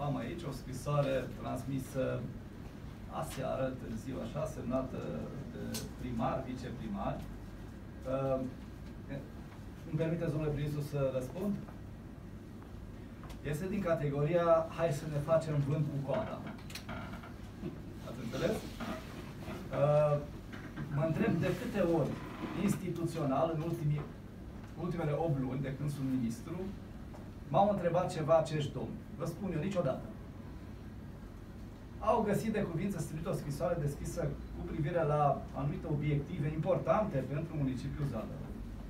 am aici o scrisoare transmisă aseară, târziu așa, semnată de primar, viceprimar. Îmi permiteți, domnule prim-ministru, să răspund? Este din categoria hai să ne facem vânt cu coada. Ați înțeles? Mă întreb de câte ori instituțional, în ultimele 8 luni, de când sunt ministru, m-au întrebat ceva acești domni. Vă spun eu, niciodată. Au găsit de cuvință să trimită o scrisoare deschisă cu privire la anumite obiective importante pentru municipiul Zalău.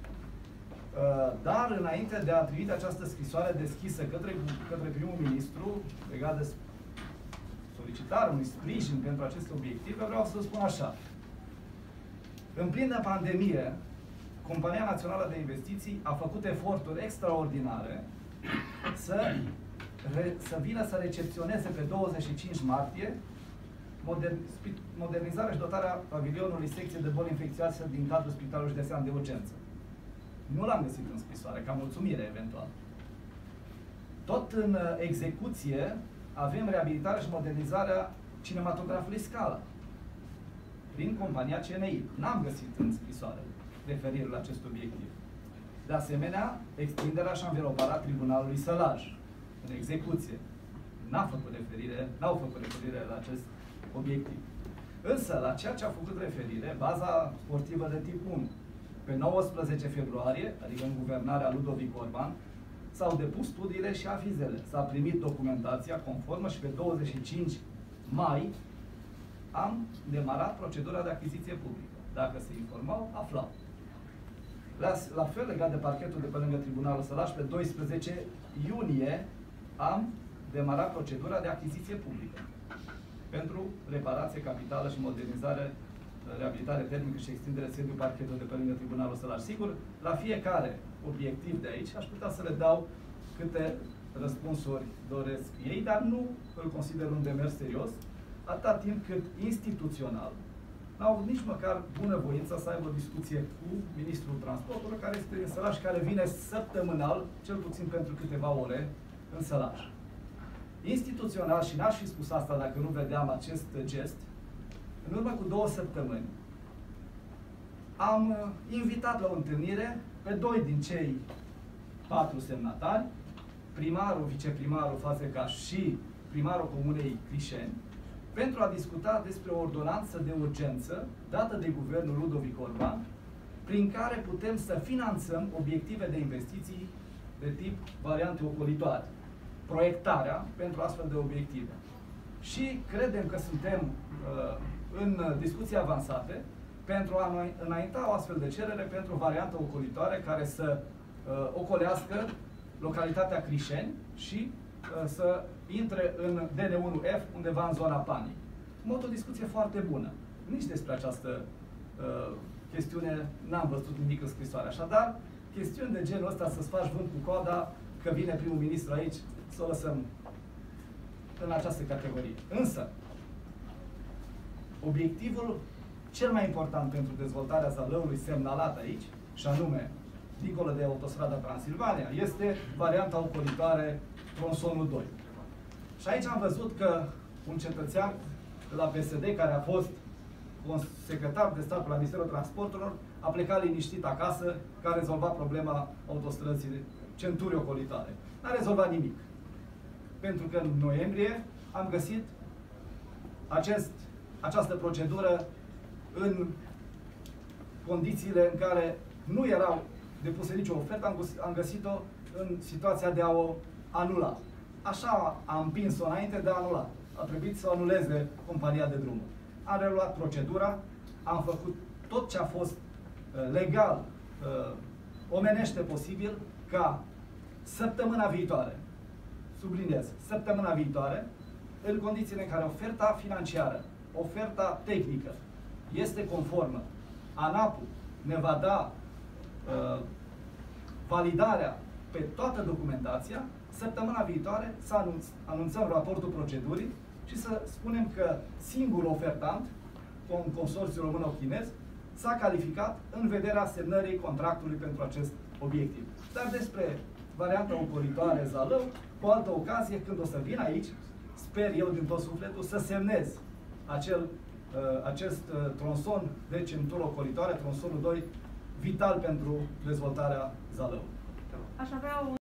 Dar înainte de a trimite această scrisoare deschisă către primul ministru, legat de solicitarea unui sprijin pentru aceste obiective, vreau să spun așa. În plină pandemie, Compania Națională de Investiții a făcut eforturi extraordinare să vină să recepționeze pe 25 martie modernizarea și dotarea pavilionului secției de boli infecțioase din cadrul Spitalului Județean de Urgență. Nu l-am găsit în scrisoare, ca mulțumire eventual. Tot în execuție avem reabilitarea și modernizarea cinematografului Scala prin compania CNI. N-am găsit în scrisoare referire la acest obiectiv. De asemenea, extinderea și înveroparea Tribunalului Sălaj în execuție. N-au făcut referire la acest obiectiv. Însă, la ceea ce a făcut referire, baza sportivă de tip 1, pe 19 februarie, adică în guvernarea Ludovic Orban, s-au depus studiile și avizele. S-a primit documentația conformă și pe 25 mai am demarat procedura de achiziție publică. Dacă se informau, aflau. La fel, legat de parchetul de pe lângă Tribunalul Sălaș, pe 12 iunie am demarat procedura de achiziție publică pentru reparație capitală și modernizare, reabilitare termică și extindere sediului parchetului de pe lângă Tribunalul Sălaș. Sigur, la fiecare obiectiv de aici aș putea să le dau câte răspunsuri doresc ei, dar nu îl consider un demers serios, atâta timp cât instituțional n-au avut nici măcar bunăvoința să aibă o discuție cu Ministrul Transportului, care este în Sălaș, care vine săptămânal, cel puțin pentru câteva ore, în Sălaș. Instituțional, și n-aș fi spus asta dacă nu vedeam acest gest, în urmă cu 2 săptămâni am invitat la o întâlnire pe 2 din cei 4 semnatari, primarul, viceprimarul Fazekas și primarul Comunei Crișeni, pentru a discuta despre o ordonanță de urgență dată de guvernul Ludovic Orban, prin care putem să finanțăm obiective de investiții de tip variante ocolitoare. Proiectarea pentru astfel de obiective. Și credem că suntem în discuții avansate pentru a înainta o astfel de cerere pentru o variantă ocolitoare care să ocolească localitatea Crișeni și să intre în DN1F undeva în zona Panii. În mod o discuție foarte bună. Nici despre această chestiune n-am văzut nimic în scrisoare. Așadar, chestiuni de genul ăsta, să-ți faci vânt cu coada, că vine primul ministru aici, să o lăsăm în această categorie. Însă, obiectivul cel mai important pentru dezvoltarea Zalăului semnalat aici, și anume, dincolo de autostrada Transilvania, este varianta ocolitoare tronsonul 2. Și aici am văzut că un cetățean de la PSD, care a fost secretar de stat la Ministerul Transporturilor, a plecat liniștit acasă, că a rezolvat problema autostrăzii centurii ocolitoare. N-a rezolvat nimic. Pentru că în noiembrie am găsit această procedură în condițiile în care nu erau depuse nicio ofertă, am găsit-o în situația de a o anula. Așa am împins-o înainte de a anula. A trebuit să o anuleze compania de drumuri. Am reluat procedura, am făcut tot ce a fost legal, omenește posibil, ca săptămâna viitoare, subliniez, săptămâna viitoare, în condițiile în care oferta financiară, oferta tehnică este conformă, ANAP-ul ne va da validarea pe toată documentația, săptămâna viitoare să anunțăm raportul procedurii și să spunem că singurul ofertant, consorțiul român-chinez, s-a calificat în vederea semnării contractului pentru acest obiectiv. Dar despre varianta ocolitoare Zalău, cu altă ocazie, când o să vin aici, sper eu din tot sufletul să semnez acest tronson de centură ocolitoare, tronsonul 2, vital pentru dezvoltarea Zalău. Aș avea